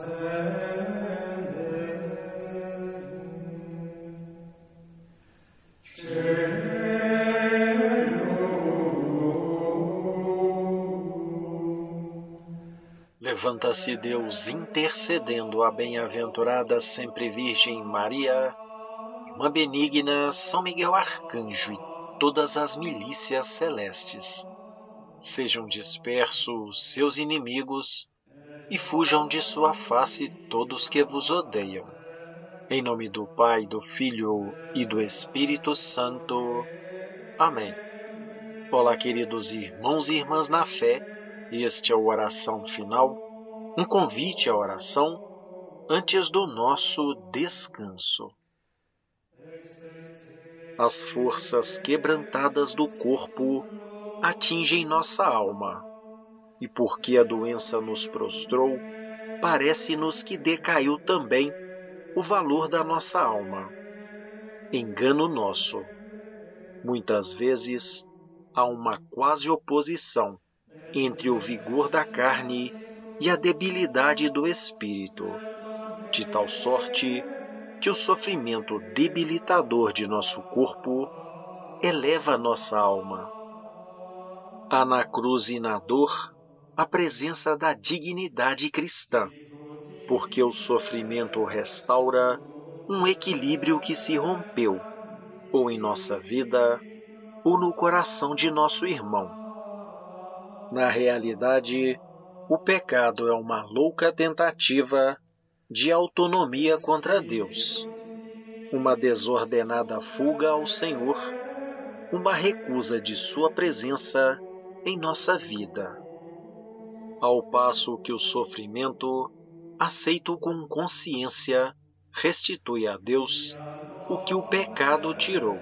Levanta-se Deus intercedendo a bem-aventurada sempre Virgem Maria, Irmã benigna, São Miguel Arcanjo e todas as milícias celestes. Sejam dispersos seus inimigos e fujam de sua face todos que vos odeiam. Em nome do Pai, do Filho e do Espírito Santo. Amém. Olá, queridos irmãos e irmãs na fé. Este é o Oração Final, um convite à oração antes do nosso descanso. As forças quebrantadas do corpo atingem nossa alma, e porque a doença nos prostrou, parece-nos que decaiu também o valor da nossa alma. Engano nosso. Muitas vezes há uma quase oposição entre o vigor da carne e a debilidade do espírito, de tal sorte que o sofrimento debilitador de nosso corpo eleva nossa alma. Há na cruz e na dor a presença da dignidade cristã, porque o sofrimento restaura um equilíbrio que se rompeu, ou em nossa vida, ou no coração de nosso irmão. Na realidade, o pecado é uma louca tentativa de autonomia contra Deus, uma desordenada fuga ao Senhor, uma recusa de sua presença em nossa vida. Ao passo que o sofrimento, aceito com consciência, restitui a Deus o que o pecado tirou.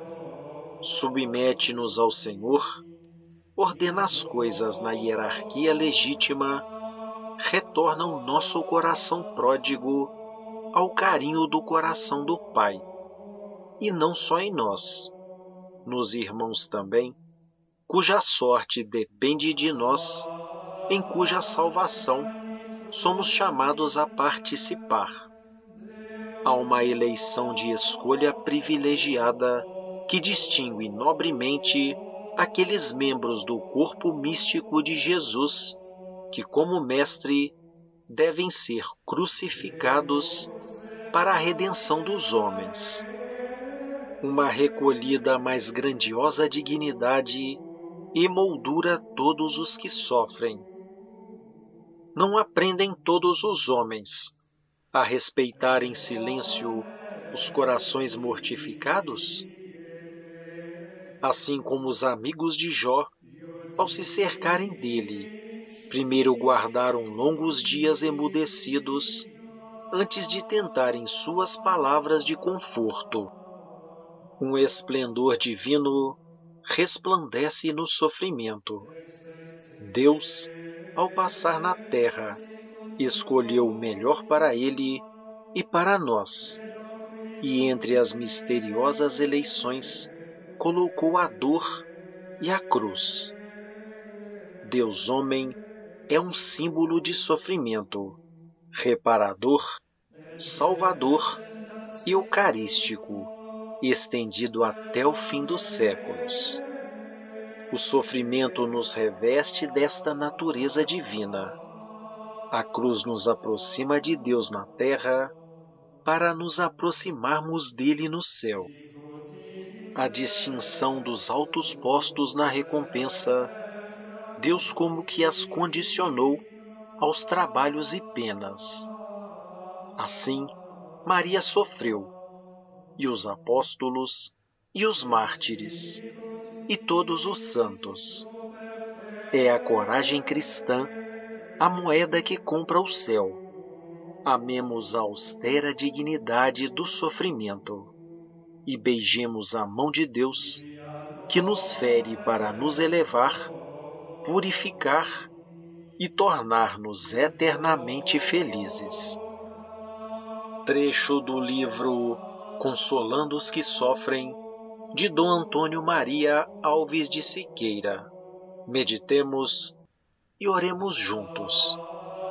Submete-nos ao Senhor, ordena as coisas na hierarquia legítima, retorna o nosso coração pródigo ao carinho do coração do Pai. E não só em nós, nos irmãos também, cuja sorte depende de nós, em cuja salvação somos chamados a participar. Há uma eleição de escolha privilegiada que distingue nobremente aqueles membros do corpo místico de Jesus que, como mestre, devem ser crucificados para a redenção dos homens. Uma recolhida mais grandiosa dignidade emoldura todos os que sofrem. Não aprendem todos os homens a respeitar em silêncio os corações mortificados? Assim como os amigos de Jó, ao se cercarem dele, primeiro guardaram longos dias emudecidos, antes de tentarem suas palavras de conforto. Um esplendor divino resplandece no sofrimento. Deus, ao passar na terra, escolheu o melhor para ele e para nós, e entre as misteriosas eleições colocou a dor e a cruz. Deus homem é um símbolo de sofrimento, reparador, salvador e eucarístico, estendido até o fim dos séculos. O sofrimento nos reveste desta natureza divina. A cruz nos aproxima de Deus na terra para nos aproximarmos dele no céu. A distinção dos altos postos na recompensa, Deus como que as condicionou aos trabalhos e penas. Assim, Maria sofreu, e os apóstolos, e os mártires, e todos os santos. É a coragem cristã a moeda que compra o céu. Amemos a austera dignidade do sofrimento e beijemos a mão de Deus, que nos fere para nos elevar, purificar e tornar-nos eternamente felizes. Trecho do livro Consolando os que Sofrem, de Dom Antônio Maria Alves de Siqueira. Meditemos e oremos juntos.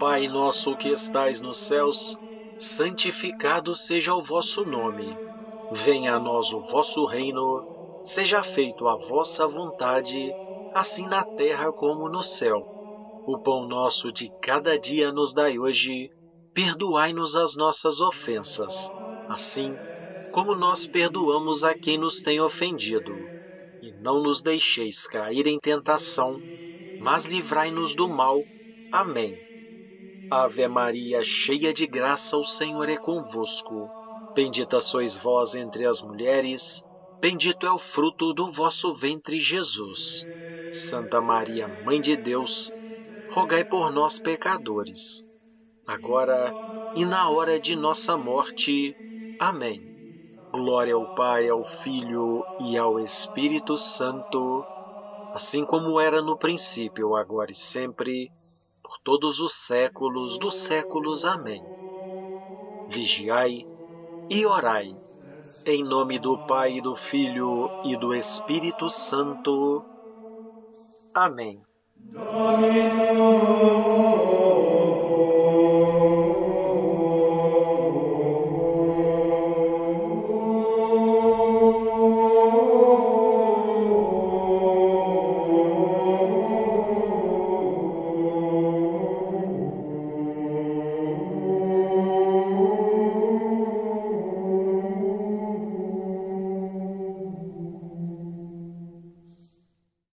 Pai nosso que estais nos céus, santificado seja o vosso nome. Venha a nós o vosso reino, seja feito a vossa vontade, assim na terra como no céu. O pão nosso de cada dia nos dai hoje, perdoai-nos as nossas ofensas, assim como nós perdoamos a quem nos tem ofendido. E não nos deixeis cair em tentação, mas livrai-nos do mal. Amém. Ave Maria, cheia de graça, o Senhor é convosco. Bendita sois vós entre as mulheres, bendito é o fruto do vosso ventre, Jesus. Santa Maria, Mãe de Deus, rogai por nós, pecadores, agora e na hora de nossa morte. Amém. Glória ao Pai, ao Filho e ao Espírito Santo, assim como era no princípio, agora e sempre, por todos os séculos dos séculos. Amém. Vigiai e orai, em nome do Pai, do Filho e do Espírito Santo. Amém.